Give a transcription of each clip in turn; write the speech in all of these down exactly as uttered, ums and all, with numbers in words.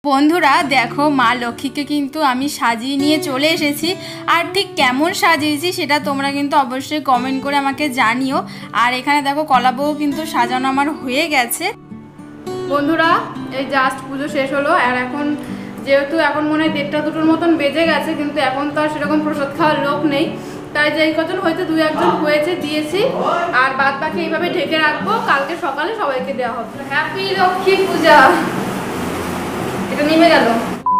বন্ধুরা দেখো মা লক্ষ্মীকে কিন্তু আমি সাজিয়ে নিয়ে চলে এসেছি। আর ঠিক কেমন সাজিয়েছি সেটা তোমরা কিন্তু অবশ্যই কমেন্ট করে আমাকে জানিও। আর এখানে দেখো কলাবউ কিন্তু সাজানো আমার হয়ে গেছে। বন্ধুরা এই জাস্ট পুজো শেষ হলো, আর এখন যেহেতু এখন মনে হয় দেড়টা দুটোর মতন বেজে গেছে, কিন্তু এখন তো আর সেরকম প্রসাদ খাওয়ার লোক নেই, তাই যে কজন হয়তো দুই একজন হয়েছে দিয়েছি, আর বাদ বাকি এইভাবে ঢেকে রাখবো, কালকে সকালে সবাইকে দেওয়া হবে। হ্যাপি লক্ষ্মী পূজা। এটা নেমে গেল।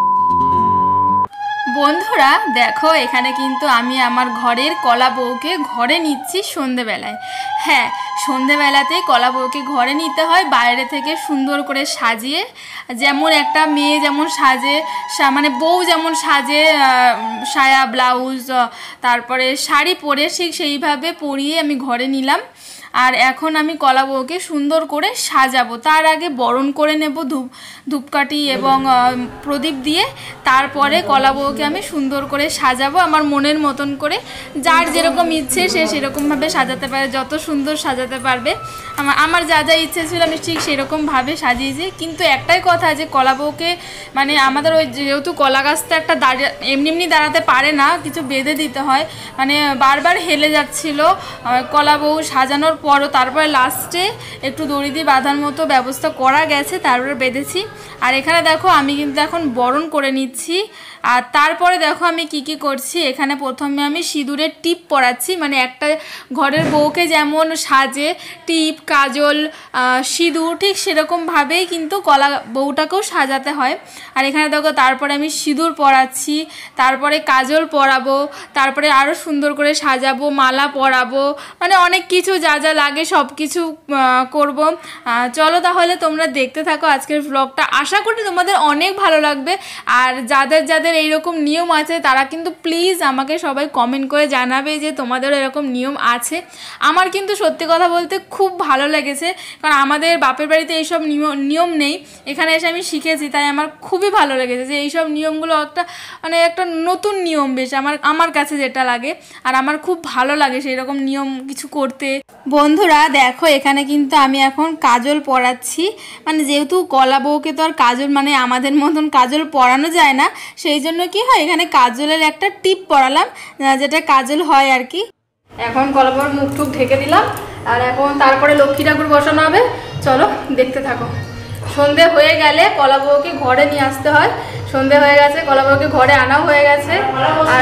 বন্ধুরা দেখো এখানে কিন্তু আমি আমার ঘরের কলা বউকে ঘরে নিচ্ছি সন্ধেবেলায়। হ্যাঁ, সন্ধেবেলাতেই কলা বউকে ঘরে নিতে হয়, বাইরে থেকে সুন্দর করে সাজিয়ে, যেমন একটা মেয়ে যেমন সাজে, মানে বউ যেমন সাজে, সায়া ব্লাউজ তারপরে শাড়ি পরে ঠিক সেইভাবে পরিয়ে আমি ঘরে নিলাম। আর এখন আমি কলা বউকে সুন্দর করে সাজাবো। তার আগে বরণ করে নেব ধূপ ধূপকাঠি এবং প্রদীপ দিয়ে, তারপরে কলা বউকে আমি সুন্দর করে সাজাবো আমার মনের মতন করে। যার যেরকম ইচ্ছে সে সেরকমভাবে সাজাতে পারে, যত সুন্দর সাজাতে পারবে। আমার আমার যা যা ইচ্ছে ছিল আমি ঠিক সেরকমভাবে সাজিয়েছি। কিন্তু একটাই কথা, যে কলা বউকে মানে আমাদের ওই যেহেতু কলা গাছটা একটা দাঁড়িয়ে এমনি এমনি দাঁড়াতে পারে না, কিছু বেঁধে দিতে হয়, মানে বারবার হেলে যাচ্ছিল কলা বউ সাজানোর পরও। তারপরে লাস্টে একটু দড়ি দিয়ে বাঁধার মতো ব্যবস্থা করা গেছে, তারপরে বেঁধেছি। আর এখানে দেখো আমি কিন্তু এখন বরণ করে নিচ্ছি। আর তারপরে দেখো আমি কি কি করছি। এখানে প্রথমে আমি সিঁদুরের টিপ পরাচ্ছি, মানে একটা ঘরের বউকে যেমন সাজে টিপ কাজল সিঁদুর, ঠিক সেরকমভাবেই কিন্তু কলা বউটাকেও সাজাতে হয়। আর এখানে দেখো তারপরে আমি সিঁদুর পরাচ্ছি, তারপরে কাজল পরাবো, তারপরে আরও সুন্দর করে সাজাবো, মালা পরাবো, মানে অনেক কিছু যা যা লাগে সব কিছু করবো। চলো তাহলে তোমরা দেখতে থাকো আজকের ব্লগটা, আশা করি তোমাদের অনেক ভালো লাগবে। আর যাদের যাদের এইরকম নিয়ম আছে তারা কিন্তু প্লিজ আমাকে সবাই কমেন্ট করে জানাবে যে তোমাদেরও এরকম নিয়ম আছে। আমার কিন্তু সত্যি কথা বলতে খুব ভালো লেগেছে, কারণ আমাদের বাপের বাড়িতে এইসব নিয়ম নেই, এখানে এসে আমি শিখেছি, তাই আমার খুবই ভালো লেগেছে যে এইসব নিয়মগুলো একটা মানে একটা নতুন নিয়ম বেশ আমার আমার কাছে যেটা লাগে। আর আমার খুব ভালো লাগে সেই রকম নিয়ম কিছু করতে। বন্ধুরা দেখো এখানে কিন্তু আমি এখন কাজল পরাচ্ছি, মানে যেহেতু কলা বউকে তো আর কাজল মানে আমাদের মতন কাজল পরানো যায় না, সেই জন্য কি হয় এখানে কাজলের একটা টিপ পরালাম, যেটা কাজল হয় আর কি। এখন কলা বউর মুখ টুক ঢেকে দিলাম, আর এখন তারপরে লক্ষ্মী ঠাকুর বসানো হবে। চলো দেখতে থাকো। সন্ধে হয়ে গেলে কলা বউকে ঘরে নিয়ে আসতে হয়। সন্ধে হয়ে গেছে, কলা বউকে ঘরে আনাও হয়ে গেছে। আর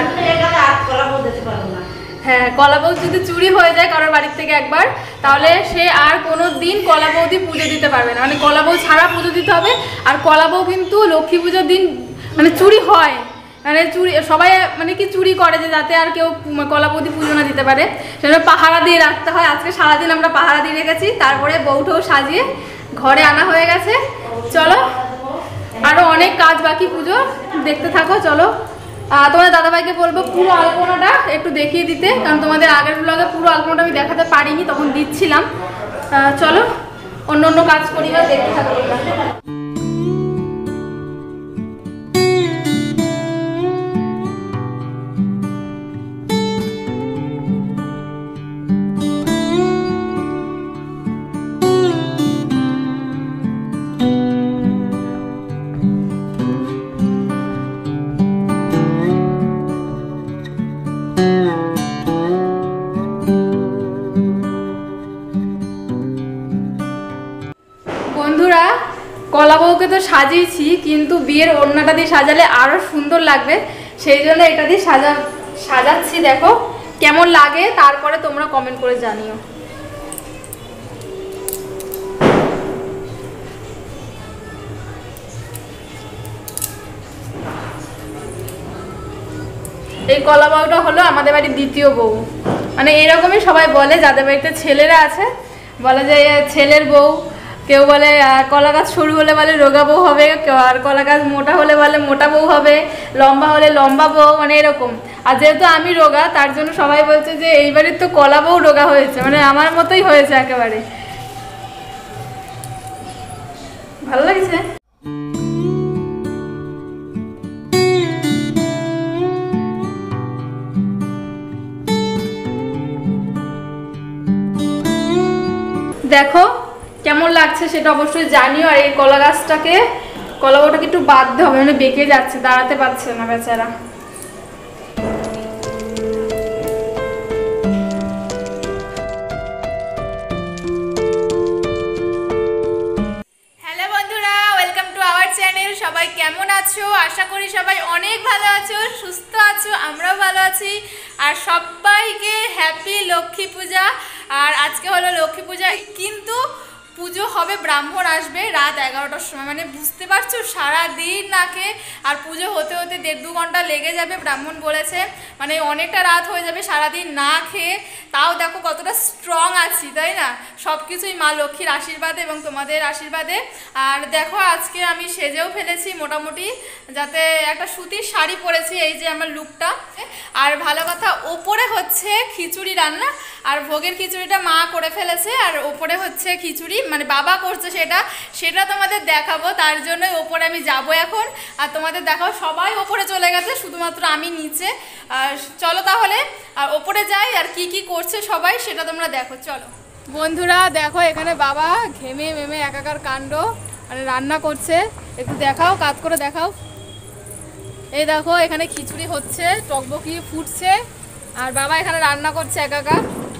হ্যাঁ, কলা বউ যদি চুরি হয়ে যায় কারোর বাড়ির থেকে একবার, তাহলে সে আর কোনো দিন কলা বৌদি পুজো দিতে পারবে না, মানে কলা বউ ছাড়া পুজো দিতে হবে। আর কলা বউ কিন্তু লক্ষ্মী পুজোর দিন মানে চুরি হয়, মানে চুরি সবাই মানে কি চুরি করে যে যাতে আর কেউ কলা বৌদি পুজো না দিতে পারে, সেজন্য পাহারা দিয়ে রাখতে হয়। আজকে সারাদিন আমরা পাহারা দিয়ে রেখেছি, তারপরে বউটাও সাজিয়ে ঘরে আনা হয়ে গেছে। চলো আরও অনেক কাজ বাকি পুজো, দেখতে থাকো। চলো তোমাদের দাদাভাইকে বলবো পুরো আলপনাটা একটু দেখিয়ে দিতে, কারণ তোমাদের আগের ব্লগে পুরো আলপনাটা আমি দেখাতে পারিনি, তখন দিচ্ছিলাম। চলো অন্য অন্য কাজ করি বা দেখতে থাকো। বন্ধুরা কলা বউকে তো সাজিয়েছি, কিন্তু বিয়ের ওড়নাটা দিয়ে সাজালে আরো সুন্দর লাগবে, সেই জন্য এটা দিয়ে সাজা সাজাচ্ছি। দেখো কেমন লাগে, তারপরে তোমরা কমেন্ট করে জানিও। এই কলা বউটা হলো আমাদের বাড়ির দ্বিতীয় বউ, মানে এরকমই সবাই বলে যাদের বাড়িতে ছেলেরা আছে, বলে যে ছেলের বউ। কেউ বলে কলা গাছ সরু হলে বলে রোগা বউ হবে, কেউ আর কলা গাছ মোটা হলে বলে মোটা বউ হবে, লম্বা হলে লম্বা বউ, মানে এরকম। আর যেহেতু আমি রোগা তার জন্য সবাই বলছে যে এইবারের তো কলা বউ রোগা হয়েছে, মানে আমার মতোই হয়েছে একেবারে। ভালো লাগছে। দেখো কেমন লাগছে সেটা অবশ্যই জানিও। আর এই কলা গাছটাকে কলা বউটাকে একটু বাঁধতে হবে, মানে বেঁকে যাচ্ছে, দাঁড়াতে পারছে না বেচারা। হ্যালো বন্ধুরা, ওয়েলকাম টু আওয়ার চ্যানেল। সবাই কেমন আছো? আশা করি সবাই অনেক ভালো আছো, সুস্থ আছো, আমরাও ভালো আছি। আর সবাইকে হ্যাপি লক্ষ্মী পূজা। আর আজকে হলো লক্ষ্মী পূজা, কিন্তু পুজো হবে, ব্রাহ্মণ আসবে রাত এগারোটার সময়। মানে বুঝতে পারছো, সারাদিন না খেয়ে, আর পুজো হতে হতে দেড় দু ঘন্টা লেগে যাবে, ব্রাহ্মণ বলেছে। মানে অনেকটা রাত হয়ে যাবে সারাদিন না খেয়ে। তাও দেখো কতটা স্ট্রং আছি, তাই না? সব কিছুই মা লক্ষ্মীর আশীর্বাদে এবং তোমাদের আশীর্বাদে। আর দেখো আজকে আমি সেজেও ফেলেছি মোটামুটি, যাতে একটা সুতির শাড়ি পরেছি, এই যে আমার লুকটা। আর ভালো কথা, ওপরে হচ্ছে খিচুড়ি রান্না, আর ভোগের খিচুড়িটা মা করে ফেলেছে, আর ওপরে হচ্ছে খিচুড়ি মানে বাবা করছে, সেটা সেটা তোমাদের দেখাবো। তার জন্যই ওপরে আমি যাব এখন, আর তোমাদের দেখাবো। সবাই ওপরে চলে গেছে, শুধুমাত্র আমি নিচে। আর চলো তাহলে আর ওপরে যাই, আর কি কি করছে সবাই সেটা তোমরা দেখো। চলো বন্ধুরা, দেখো এখানে বাবা ঘেমে মেমে একাকার কাণ্ড, মানে রান্না করছে। একটু দেখাও, কাজ করে দেখাও। এই দেখো এখানে খিচুড়ি হচ্ছে, টকবকি ফুটছে, আর বাবা এখানে রান্না করছে একাকার।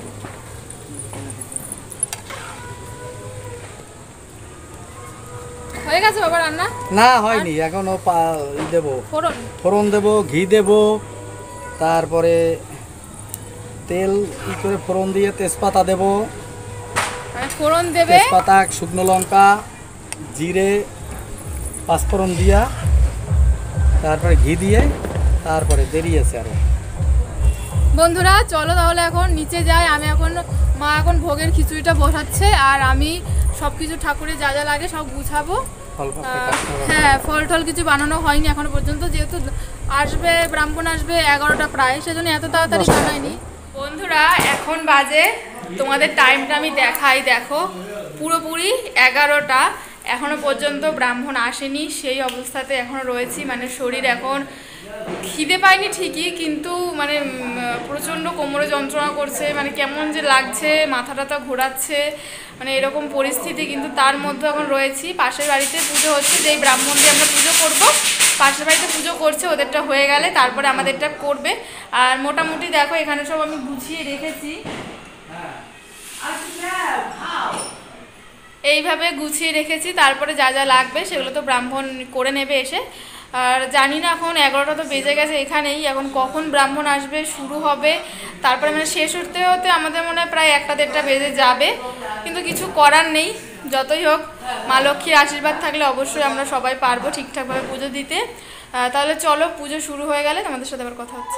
হয়ে গেছে বাবা রান্না? না হয়নি, এখনো দেবো ফোড়ন ফোড়ন দেবো, ঘি দেবো, তারপরে তেল ই করে ফোড়ন দিয়ে তেজপাতা দেবো, ফোড়ন দেবে, তেজপাতা, শুকনো লঙ্কা, জিরে, পাঁচফোড়ন দিয়া, তারপরে ঘি দিয়ে, তারপরে দেরি আছে আরো। বন্ধুরা চলো তাহলে এখন নিচে যাই। আমি এখন, মা এখন ভোগের খিচুড়িটা বসাচ্ছে, আর আমি সব কিছু ঠাকুরের যা যা লাগে সব গুছাবো। হ্যাঁ, ফল টল কিছু বানানো হয়নি এখনো পর্যন্ত, যেহেতু আসবে ব্রাহ্মণ আসবে এগারোটা প্রায়, সেজন্য এত তাড়াতাড়ি বানাইনি। বন্ধুরা এখন বাজে, তোমাদের টাইমটা আমি দেখাই, দেখো পুরোপুরি এগারোটা। এখনো পর্যন্ত ব্রাহ্মণ আসেনি, সেই অবস্থাতে এখনো রয়েছি। মানে শরীর এখন খিদে পাইনি ঠিকই, কিন্তু মানে প্রচণ্ড কোমরে যন্ত্রণা করছে, মানে কেমন যে লাগছে, মাথা টাথা ঘোরাচ্ছে, মানে এরকম পরিস্থিতি। কিন্তু তার মধ্যে এখন রয়েছি। পাশের বাড়িতে পুজো হচ্ছে, যেই ব্রাহ্মণ দিয়ে আমরা পুজো করব, পাশের বাড়িতে পুজো করছে, ওদেরটা হয়ে গেলে তারপরে আমাদেরটা করবে। আর মোটামুটি দেখো এখানে সব আমি গুছিয়ে রেখেছি, এইভাবে গুছিয়ে রেখেছি। তারপরে যা যা লাগবে সেগুলো তো ব্রাহ্মণ করে নেবে এসে। আর জানি না, এখন এগারোটা তো বেজে গেছে এখানেই, এখন কখন ব্রাহ্মণ আসবে, শুরু হবে, তারপরে মানে শেষ হতে হতে আমাদের মনে হয় প্রায় একটা দেড়টা বেজে যাবে। কিন্তু কিছু করার নেই, যতই হোক মা লক্ষ্মীর আশীর্বাদ থাকলে অবশ্যই আমরা সবাই পারবো ঠিকঠাকভাবে পুজো দিতে। তাহলে চলো, পুজো শুরু হয়ে গেলে তোমাদের সাথে আবার কথা হচ্ছে।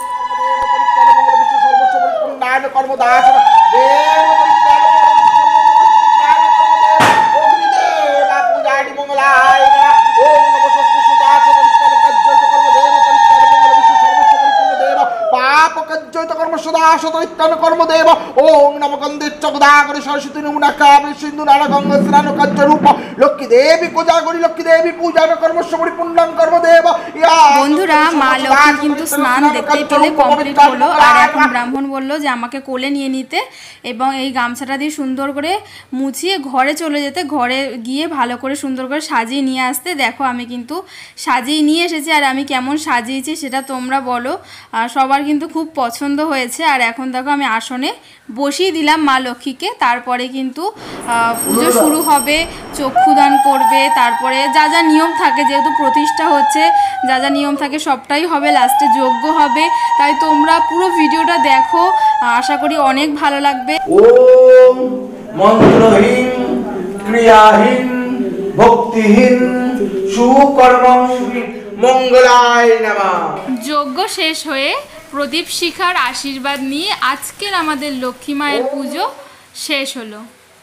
কর্মদেব ওং নম গন্ধে চকদাগরি সরস্বতী নমুনা কাবে সিন্ধু নানা গঙ্গা স্নান কার্য রূপ লক্ষ্মী দেবী পূজা করি, লক্ষ্মী দেবী পূজা কর্মস্ব পরিপূর্ণং কর্মদেব। বন্ধুরা মা লক্ষ্মী কিন্তু স্নান দেখতেই পেলে কমপ্লিট হলো, আর এখন ব্রাহ্মণ বললো যে আমাকে কোলে নিয়ে নিতে এবং এই গামছাটা দিয়ে সুন্দর করে মুছিয়ে ঘরে চলে যেতে, ঘরে গিয়ে ভালো করে সুন্দর করে সাজিয়ে নিয়ে আসতে। দেখো আমি কিন্তু সাজিয়ে নিয়ে এসেছি, আর আমি কেমন সাজিয়েছি সেটা তোমরা বলো। সবার কিন্তু খুব পছন্দ হয়েছে। আর এখন দেখো আমি আসনে বসিয়ে দিলাম মা লক্ষ্মীকে, তারপরে কিন্তু পুজো শুরু হবে, চক্ষুদান করবে, তারপরে যা যা নিয়ম থাকে, যেহেতু প্রতিষ্ঠা হচ্ছে, যা যা নিয়ম থাকে সবটাই হবে, লাস্টে যজ্ঞ হবে। তাই তোমরা পুরো ভিডিওটা দেখো, আশা করি অনেক ভালো লাগবে। ওম মন্ত্রহীন ক্রিয়াহীন ভক্তিহীন সুকর্মং মঙ্গলায় নমঃ। যজ্ঞ শেষ হয়ে প্রদীপ শিখার আশীর্বাদ নিয়ে আজকের আমাদের লক্ষ্মী মায়ের পুজো শেষ হলো।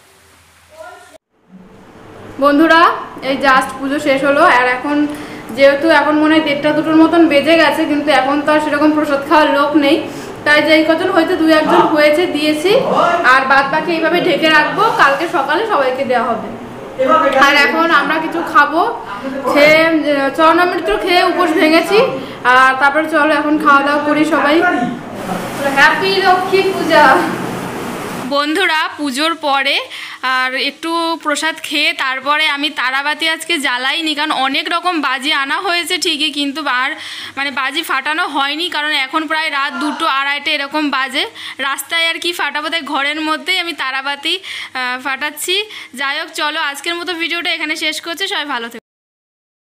বন্ধুরা এই জাস্ট পুজো শেষ হলো, আর এখন যেহেতু এখন মনে হয় দেড়টা দুটোর মতন বেজে গেছে, কিন্তু এখন তো আর সেরকম প্রসাদ খাওয়ার লোক নেই, তাই যেই কজন হয়েছে দুই একজন হয়েছে দিয়েছি, আর বাদ বাকি এইভাবে ঢেকে রাখবো, কালকে সকালে সবাইকে দেওয়া হবে। আর এখন আমরা কিছু খাবো, খেয়ে চরণামৃত খেয়ে উপোস ভেঙেছি, আর তারপরে চলো এখন খাওয়া দাওয়া করি সবাই। হ্যাপি লক্ষ্মী পূজা। বন্ধুরা পুজোর পরে আর একটু প্রসাদ খেয়ে তারপরে আমি তারাবাতি আজকে জ্বালাইনি, কারণ অনেক রকম বাজি আনা হয়েছে ঠিকই, কিন্তু আর মানে বাজি ফাটানো হয়নি, কারণ এখন প্রায় রাত দুটো আড়াইটে এরকম বাজে। রাস্তায় আর কি ফাটাবো, তাই ঘরের মধ্যেই আমি তারাবাতি ফাটাচ্ছি। যাই হোক, চলো আজকের মতো ভিডিওটা এখানে শেষ করছি। সবাই ভালো থেকো।